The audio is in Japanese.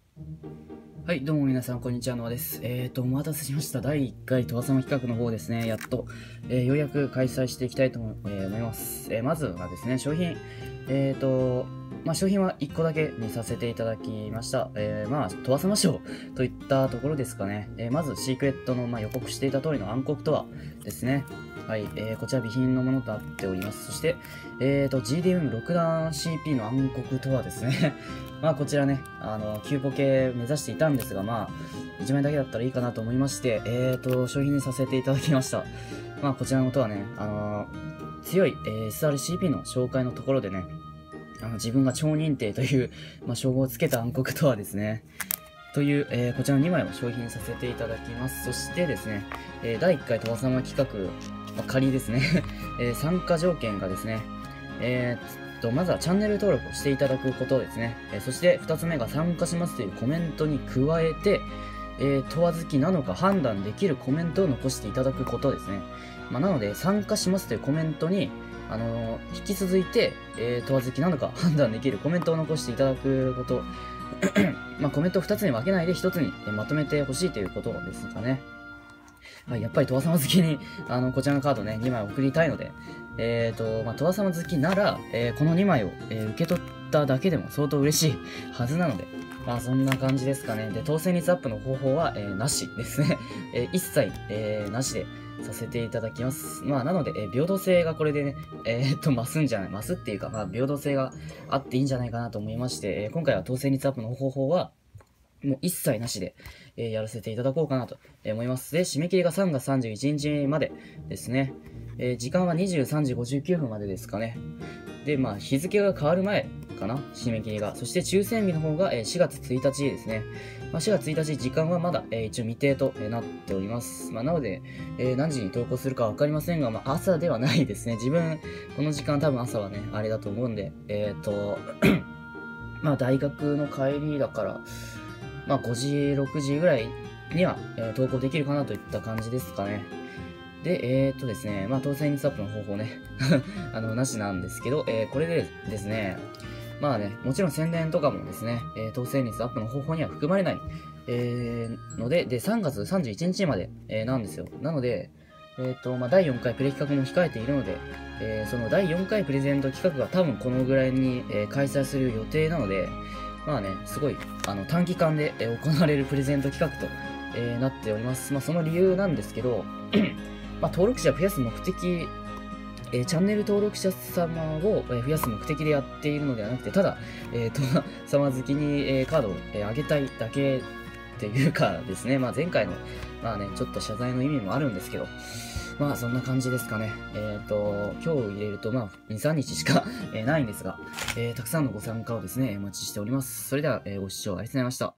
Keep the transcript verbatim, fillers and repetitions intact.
はい、どうも皆さん、こんにちは、ノアです。えーと、お待たせしました。だいいっかいとわさま企画の方ですね、やっと、えーようやく開催していきたいと思,、えー思います。えーまずはですね、商品、えーと、まあ、商品はいっこだけにさせていただきました。えー、まあ、とわさま賞といったところですかね。えーまず、シークレットの、まあ、予告していた通りの暗黒とはですね。はい、えー、こちら備品のものとなっております。そして、えーと、ジーディーエムろく 段 シーピー の暗黒とはですね、まあこちらね、あの、きゅうポケ目指していたんですが、まあ、いちまいだけだったらいいかなと思いまして、えーと、商品にさせていただきました。まあこちらのことはね、あのー、強い、えー、エスアールシーピー の紹介のところでね、あの自分が超認定という、まあ、称号をつけた暗黒とはですね、という、えー、こちらのにまいを商品させていただきます。そしてですね、えー、だいいっかいとわさま企画、まあ、仮ですね、えー、参加条件がですね、えー、とまずはチャンネル登録をしていただくことですね。えー、そしてふたつめが参加しますというコメントに加えて、えー、問わずきなのか判断できるコメントを残していただくことですね。まあ、なので、参加しますというコメントに、あのー、引き続いて、えー、問わずきなのか判断できるコメントを残していただくこと、まあコメントをふたつに分けないでひとつにまとめてほしいということですかね。はい、やっぱりとわさま好きに、あの、こちらのカードね、にまい送りたいので、えーと、まあ、とわさま好きなら、えー、このにまいを、えー、受け取っただけでも相当嬉しいはずなので、まあ、そんな感じですかね。で、当選率アップの方法は、えー、なしですね。えー、一切、えー、なしでさせていただきます。まあ、なので、えー、平等性がこれでね、えー、っと、増すんじゃない、増すっていうか、まあ、平等性があっていいんじゃないかなと思いまして、えー、今回は当選率アップの方法は、もう一切なしで、えーやらせていただこうかなと思います。で、締め切りがさんがつさんじゅういちにちまでですね。えー時間はにじゅうさんじごじゅうきゅうふんまでですかね。で、まあ、日付が変わる前かな、締め切りが。そして抽選日の方がえーしがつついたちですね。まあ、しがつついたち、時間はまだ、えー一応未定とえーなっております。まあ、なので、えー何時に投稿するかわかりませんが、まあ、朝ではないですね。自分、この時間多分朝はね、あれだと思うんで、えっと、まあ、大学の帰りだから、まあ、ごじ、ろくじぐらいには、えー投稿できるかなといった感じですかね。で、えー、っとですね、まあ、当選率アップの方法ね、あの、なしなんですけど、えーこれでですね、まあね、もちろん宣伝とかもですね、えー当選率アップの方法には含まれない、えーので、で、さんがつさんじゅういちにちまで、えーなんですよ。なので、えーっと、まあ、だいよんかいプレ企画も控えているので、えーそのだいよんかいプレゼント企画が多分このぐらいに、えー開催する予定なので、まあね、すごいあの短期間で、えー行われるプレゼント企画と、えーなっております。まあ、その理由なんですけど、まあ、登録者を増やす目的、えーチャンネル登録者様をえー増やす目的でやっているのではなくて、ただ、えー、と様好きに、えーカードを、えー上げたいだけっていうかですね、まあ、前回の、まあね、ちょっと謝罪の意味もあるんですけど、まあそんな感じですかね。えっ、と、今日入れるとまあに、さんにちしか、えーないんですが、えーたくさんのご参加をですね、お待ちしております。それでは、えーご視聴ありがとうございました。